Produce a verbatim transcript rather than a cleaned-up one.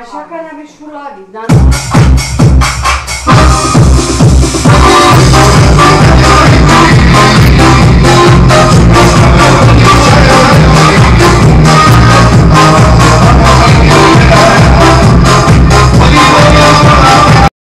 Așa că ne-am ieșit la Adi, dar nu...